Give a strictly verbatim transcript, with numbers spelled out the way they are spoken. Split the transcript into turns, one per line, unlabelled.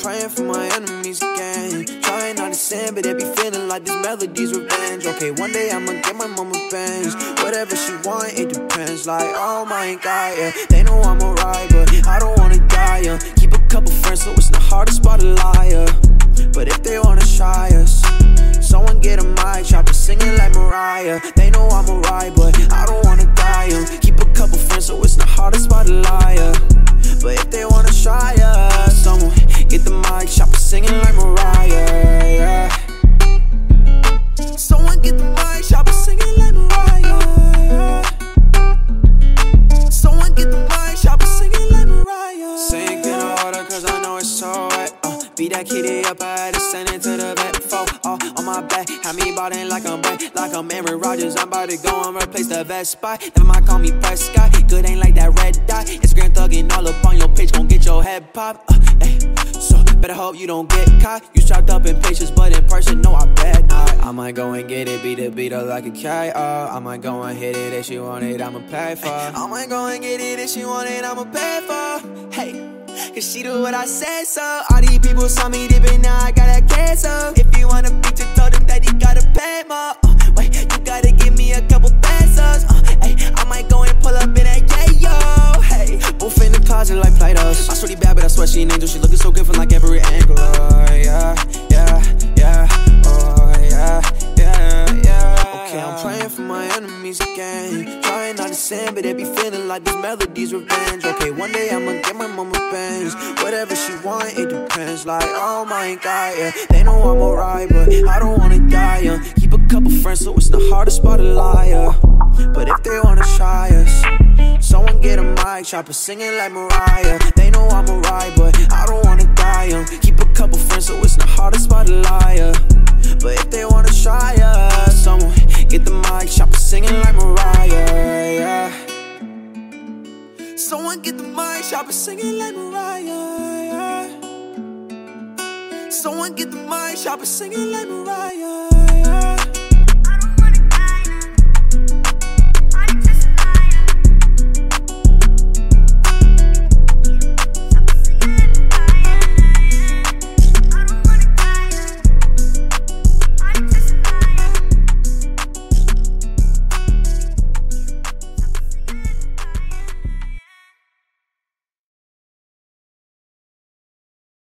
praying for my enemies again. Trying not to sin, but they be feeling like this melody's revenge. Okay, one day I'ma get my mama bands. Whatever she want, it depends. Like, oh my God, yeah. They know I'm alright, but I don't wanna die, yeah. Keep a couple friends, so it's not hard to spot a liar. But if they wanna try us, someone get a mic, chopper singing like Mariah. They know I'm alright, but I don't wanna die young. Keep a couple friends, so it's not hard to spot a liar. But if they wanna try us, someone get the mic, chopper singing like Mariah, yeah. Someone get the mic, chopper singing like Mariah, yeah. Someone get the mic, chopper singing like Mariah. Sing in order, cause I know it's so right. uh, Beat that kitty up, I had to send it to the vet. Four, uh, on my back, had me ballin' like I'm back. Like I'm Aaron Rodgers, I'm about to go and replace the best spot. Never mind, call me Prescott. Good ain't like that red dot. Instagram thuggin' all up on your page, gon' get your head popped. uh, hey. So, better hope you don't get caught. You strapped up in patience, but in person, no, I bet not. I might go and get it, beat it, beat up like a cat. uh, I might go and hit it, if she want it, I'ma pay for. I might go and get it, if she want it, I'ma pay for. Hey, cause she do what I say so. All these people saw me dipping, now I got a cancel. If you want a picture, told him that he gotta pay more. uh, Wait, you gotta give me a couple pesos. uh, Hey, I might go and pull up in that yayo. Hey, both in the closet like Play-Dohs. My shorty bad, but I swear she an angel. She looking so good from like every angle. Oh yeah, yeah, yeah. Oh yeah, yeah, yeah. Okay, I'm praying for my enemies again. Trying not to sin, but they be feeling like this melody's revenge. Okay, one day I'ma get my mama bands. Whatever she want, it depends. Like, oh my God, yeah. They know I'm alright, but I don't wanna die young. Keep a couple friends, so it's not hard to spot a liar. But if they wanna try us, someone get a mic, chopper singing like Mariah. They know I'm alright, but I don't wanna die young. Keep a couple friends, so it's not hard to spot a liar. But if they wanna try us, someone get the mic, chopper singing like Mariah, yeah. Someone get the mic, chopper singing like Mariah, yeah. Someone get the mic, chopper singing like Mariah, yeah.